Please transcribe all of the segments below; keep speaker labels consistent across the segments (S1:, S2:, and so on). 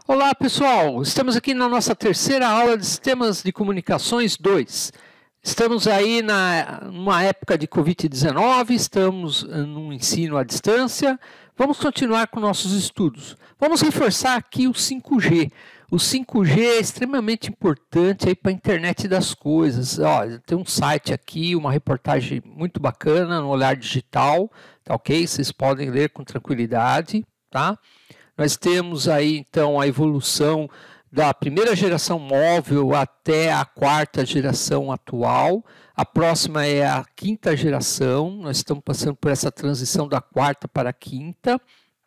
S1: Olá, pessoal! Estamos aqui na nossa terceira aula de Sistemas de Comunicações 2. Estamos aí numa época de Covid-19, estamos num ensino à distância. Vamos continuar com nossos estudos. Vamos reforçar aqui o 5G. O 5G é extremamente importante para a internet das coisas. Tem um site aqui, uma reportagem muito bacana no Olhar Digital, tá ok? Vocês podem ler com tranquilidade, tá? Nós temos aí, então, a evolução da primeira geração móvel até a quarta geração atual. A próxima é a quinta geração. Nós estamos passando por essa transição da quarta para a quinta.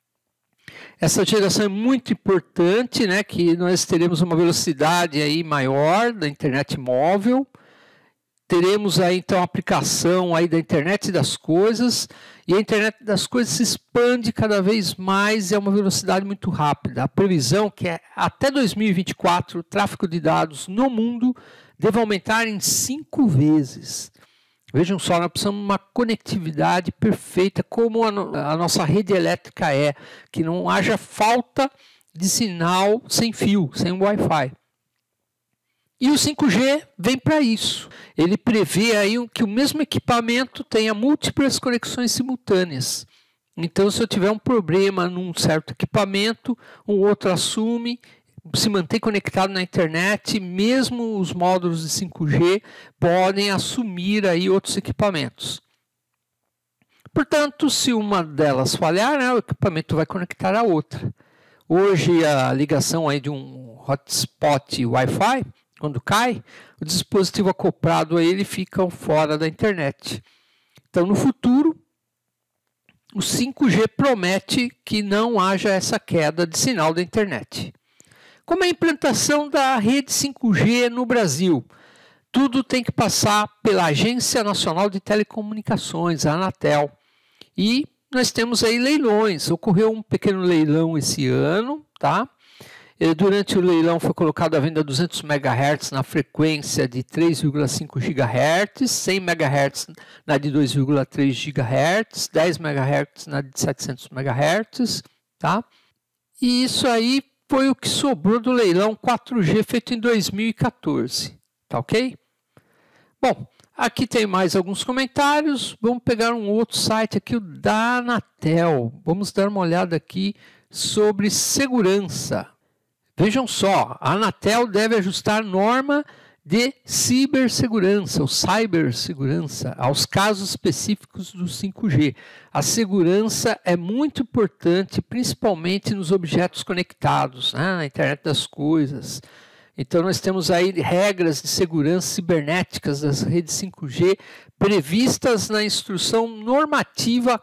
S1: Essa geração é muito importante, né, que nós teremos uma velocidade aí maior da internet móvel. Teremos aí, então, a aplicação aí da internet das coisas, e a internet das coisas se expande cada vez mais e é uma velocidade muito rápida. A previsão é que até 2024 o tráfego de dados no mundo deve aumentar em 5 vezes. Vejam só, nós precisamos de uma conectividade perfeita, como a nossa rede elétrica é, que não haja falta de sinal sem fio, sem Wi-Fi. E o 5G vem para isso. Ele prevê aí que o mesmo equipamento tenha múltiplas conexões simultâneas. Então, se eu tiver um problema num certo equipamento, um outro assume, se mantém conectado na internet, mesmo os módulos de 5G podem assumir aí outros equipamentos. Portanto, se uma delas falhar, né, o equipamento vai conectar a outra. Hoje, a ligação aí de um hotspot Wi-Fi, quando cai, o dispositivo acoplado a ele fica fora da internet. Então, no futuro, o 5G promete que não haja essa queda de sinal da internet. Como é a implantação da rede 5G no Brasil? Tudo tem que passar pela Agência Nacional de Telecomunicações, a Anatel. E nós temos aí leilões. Ocorreu um pequeno leilão esse ano, tá? Durante o leilão foi colocado à venda 200 MHz na frequência de 3,5 GHz, 100 MHz na de 2,3 GHz, 10 MHz na de 700 MHz, tá? E isso aí foi o que sobrou do leilão 4G feito em 2014, tá ok? Bom, aqui tem mais alguns comentários. Vamos pegar um outro site aqui, o da Anatel. Vamos dar uma olhada aqui sobre segurança. Vejam só, a Anatel deve ajustar norma de cibersegurança, ou cibersegurança, aos casos específicos do 5G. A segurança é muito importante, principalmente nos objetos conectados, né, na internet das coisas. Então, nós temos aí regras de segurança cibernéticas das redes 5G previstas na Instrução Normativa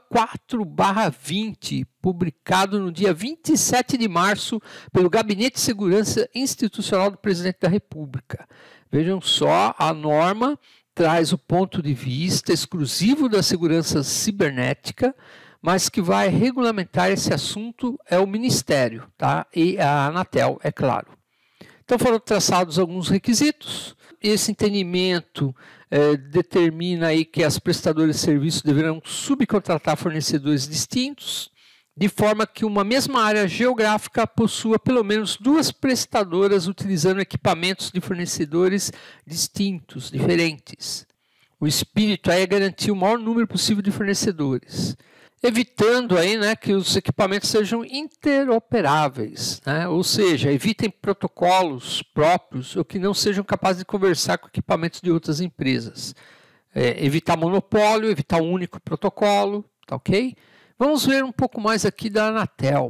S1: 4/20, publicado no dia 27 de março pelo Gabinete de Segurança Institucional do Presidente da República. Vejam só, a norma traz o ponto de vista exclusivo da segurança cibernética, mas que vai regulamentar esse assunto é o Ministério, tá? E a Anatel, é claro. Então foram traçados alguns requisitos. Esse entendimento determina aí que as prestadoras de serviços deverão subcontratar fornecedores distintos, de forma que uma mesma área geográfica possua pelo menos 2 prestadoras utilizando equipamentos de fornecedores distintos, diferentes. O espírito aí é garantir o maior número possível de fornecedores, evitando aí, né, que os equipamentos sejam interoperáveis, né? Ou seja, evitem protocolos próprios ou que não sejam capazes de conversar com equipamentos de outras empresas. Evitar monopólio, evitar um único protocolo, tá ok? Vamos ver um pouco mais aqui da Anatel.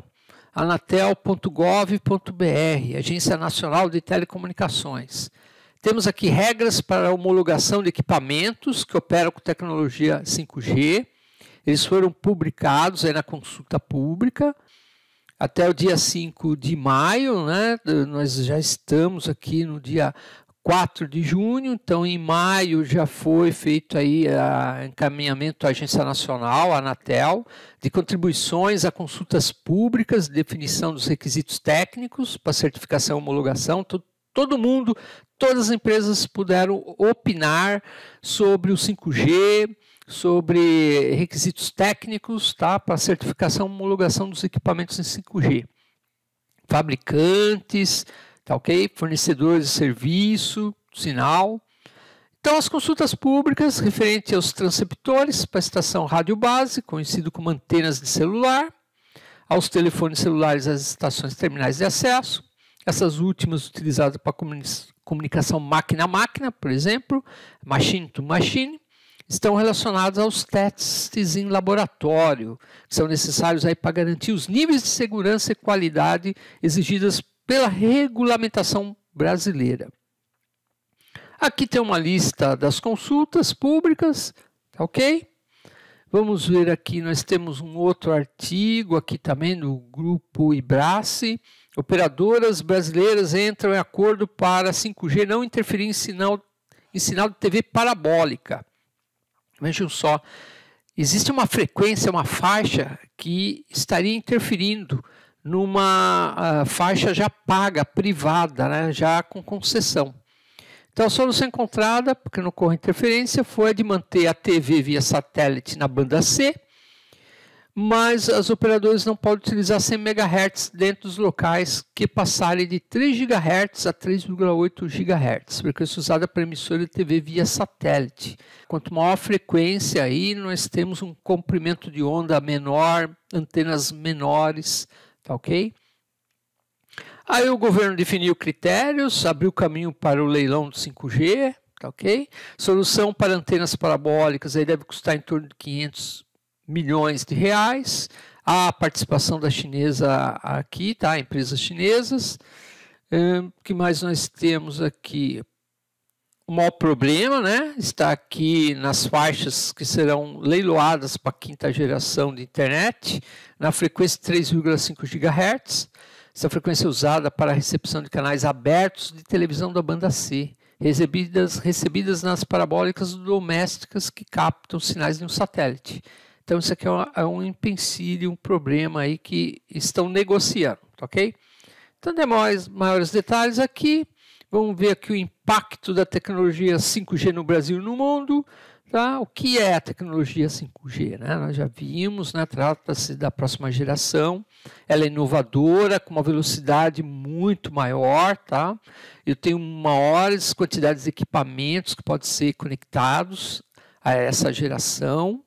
S1: anatel.gov.br, Agência Nacional de Telecomunicações. Temos aqui regras para a homologação de equipamentos que operam com tecnologia 5G. Eles foram publicados aí na consulta pública até o dia 5 de maio, né? Nós já estamos aqui no dia 4 de junho, então em maio já foi feito aí encaminhamento à Agência Nacional, a Anatel, de contribuições a consultas públicas, definição dos requisitos técnicos para certificação e homologação. Todo mundo, todas as empresas puderam opinar sobre o 5G, sobre requisitos técnicos, tá, para certificação e homologação dos equipamentos em 5G. fabricantes, tá ok? Fornecedores de serviço, sinal. Então, as consultas públicas referentes aos transceptores para a estação rádio base, conhecido como antenas de celular, aos telefones celulares às estações terminais de acesso, essas últimas utilizadas para comunicação máquina a máquina, por exemplo, machine to machine, estão relacionadas aos testes em laboratório, que são necessários aí para garantir os níveis de segurança e qualidade exigidas pela regulamentação brasileira. Aqui tem uma lista das consultas públicas, ok? Vamos ver aqui, nós temos um outro artigo aqui também do grupo IBRACE. Operadoras brasileiras entram em acordo para 5G não interferir em sinal de TV parabólica. Vejam só, existe uma frequência, uma faixa que estaria interferindo numa faixa já paga, privada, né, já com concessão. Então, a solução encontrada, porque não ocorre interferência, foi a de manter a TV via satélite na banda C, mas as operadoras não podem utilizar 100 MHz dentro dos locais que passarem de 3 GHz a 3,8 GHz, frequência usada para emissora de TV via satélite. Quanto maior a frequência, aí nós temos um comprimento de onda menor, antenas menores, tá ok? Aí o governo definiu critérios, abriu caminho para o leilão do 5G, tá ok? Solução para antenas parabólicas aí deve custar em torno de 500 milhões de reais. A participação da chinesa aqui, tá? Empresas chinesas. O que mais nós temos aqui? O maior problema, né? Está aqui nas faixas que serão leiloadas para a quinta geração de internet, na frequência 3,5 GHz. Essa frequência é usada para a recepção de canais abertos de televisão da banda C, recebidas nas parabólicas domésticas que captam sinais de um satélite. Então, isso aqui é um empecilho, um problema aí que estão negociando, ok? Então, demais maiores detalhes aqui. Vamos ver aqui o impacto da tecnologia 5G no Brasil e no mundo. Tá? O que é a tecnologia 5G? Né? Nós já vimos, né? Trata-se da próxima geração. Ela é inovadora, com uma velocidade muito maior. Tá? Eu tenho maiores quantidades de equipamentos que podem ser conectados a essa geração.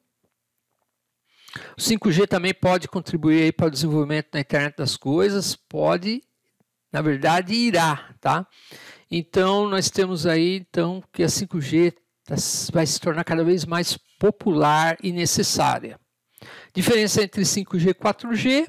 S1: O 5G também pode contribuir aí para o desenvolvimento da internet das coisas. Pode, na verdade, irá. Tá? Então, nós temos aí então, que a 5G vai se tornar cada vez mais popular e necessária. Diferença entre 5G e 4G.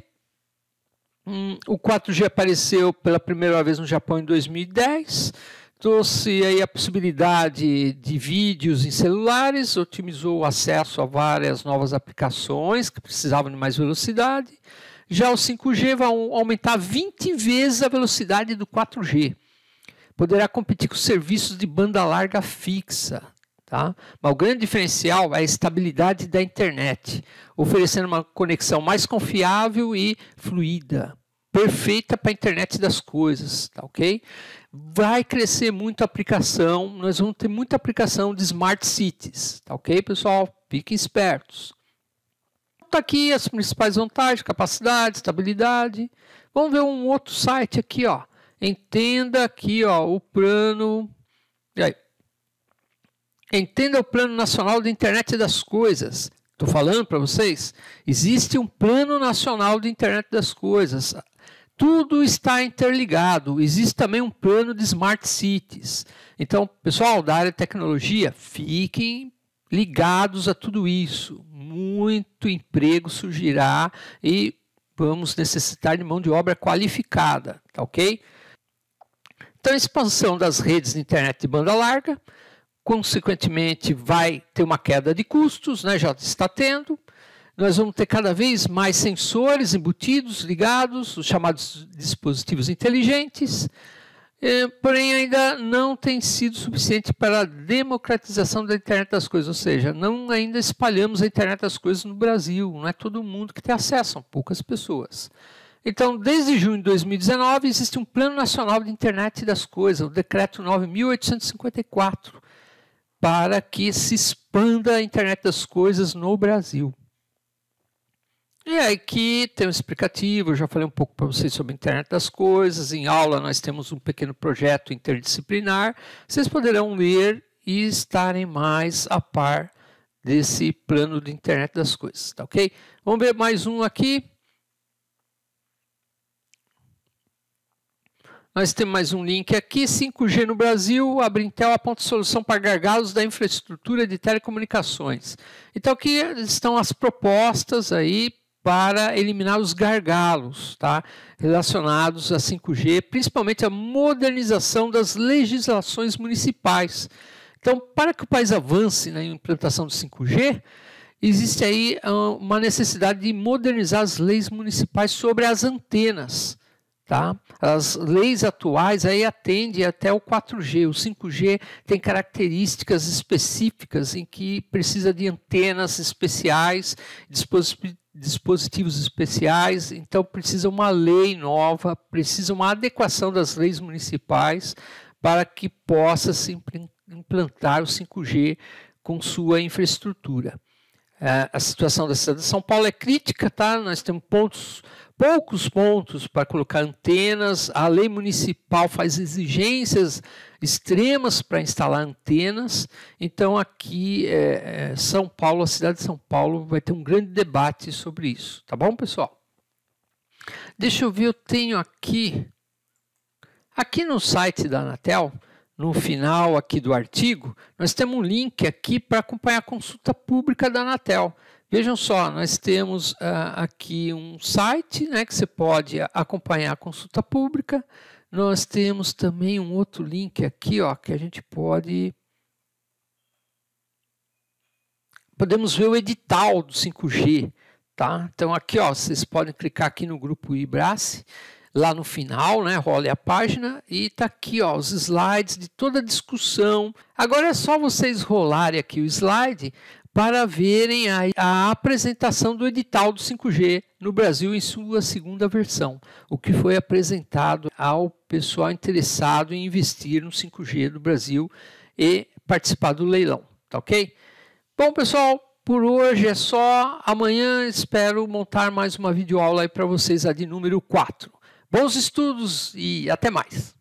S1: O 4G apareceu pela primeira vez no Japão em 2010. Trouxe aí a possibilidade de vídeos em celulares, otimizou o acesso a várias novas aplicações que precisavam de mais velocidade. Já o 5G vai aumentar 20 vezes a velocidade do 4G. Poderá competir com serviços de banda larga fixa. Tá? Mas o grande diferencial é a estabilidade da internet, oferecendo uma conexão mais confiável e fluida, perfeita para a internet das coisas, tá ok? Vai crescer muito a aplicação, nós vamos ter muita aplicação de Smart Cities, tá ok, pessoal? Fiquem espertos. Tá aqui as principais vantagens, capacidade, estabilidade. Vamos ver um outro site aqui, ó. Entenda aqui, ó, o plano. E aí? Entenda o Plano Nacional de Internet das Coisas. Estou falando para vocês. Existe um Plano Nacional de Internet das Coisas. Tudo está interligado. Existe também um plano de Smart Cities. Então, pessoal da área de tecnologia, fiquem ligados a tudo isso. Muito emprego surgirá e vamos necessitar de mão de obra qualificada. Tá ok? Então, a expansão das redes de internet de banda larga, consequentemente, vai ter uma queda de custos, né? Já está tendo. Nós vamos ter cada vez mais sensores embutidos, ligados, os chamados dispositivos inteligentes, porém ainda não tem sido suficiente para a democratização da internet das coisas, ou seja, não ainda espalhamos a internet das coisas no Brasil, não é todo mundo que tem acesso, são poucas pessoas. Então, desde junho de 2019, existe um Plano Nacional de Internet das Coisas, o Decreto 9.854, para que se expanda a internet das coisas no Brasil. E aí aqui tem um explicativo, eu já falei um pouco para vocês sobre a internet das coisas. Em aula nós temos um pequeno projeto interdisciplinar. Vocês poderão ler e estarem mais a par desse plano de internet das coisas, tá ok? Vamos ver mais um aqui. Nós temos mais um link aqui, 5G no Brasil, a Brintel aponta solução para gargalos da infraestrutura de telecomunicações. Então aqui estão as propostas aí para eliminar os gargalos, tá? Relacionados a 5G, principalmente a modernização das legislações municipais. Então, para que o país avance na implantação do 5G, existe aí uma necessidade de modernizar as leis municipais sobre as antenas. Tá? As leis atuais aí atendem até o 4G, o 5G tem características específicas em que precisa de antenas especiais, dispositivos especiais, então precisa uma lei nova, precisa uma adequação das leis municipais para que possa se implantar o 5G com sua infraestrutura. A situação da cidade de São Paulo é crítica, tá? Nós temos poucos pontos para colocar antenas, a lei municipal faz exigências extremas para instalar antenas, então aqui São Paulo, a cidade de São Paulo vai ter um grande debate sobre isso, tá bom, pessoal? Deixa eu ver, eu tenho aqui no site da Anatel, no final aqui do artigo, nós temos um link aqui para acompanhar a consulta pública da Anatel. Vejam só, nós temos aqui um site, né, que você pode acompanhar a consulta pública. Nós temos também um outro link aqui, ó, que a gente podemos ver o edital do 5G, tá? Então aqui, ó, vocês podem clicar aqui no grupo iBrace, lá no final, né, role a página e está aqui, ó, os slides de toda a discussão. Agora é só vocês rolarem aqui o slide para verem a apresentação do edital do 5G no Brasil em sua segunda versão, o que foi apresentado ao pessoal interessado em investir no 5G do Brasil e participar do leilão, tá ok? Bom, pessoal, por hoje é só. Amanhã espero montar mais uma videoaula aí para vocês, a de número 4. Bons estudos e até mais!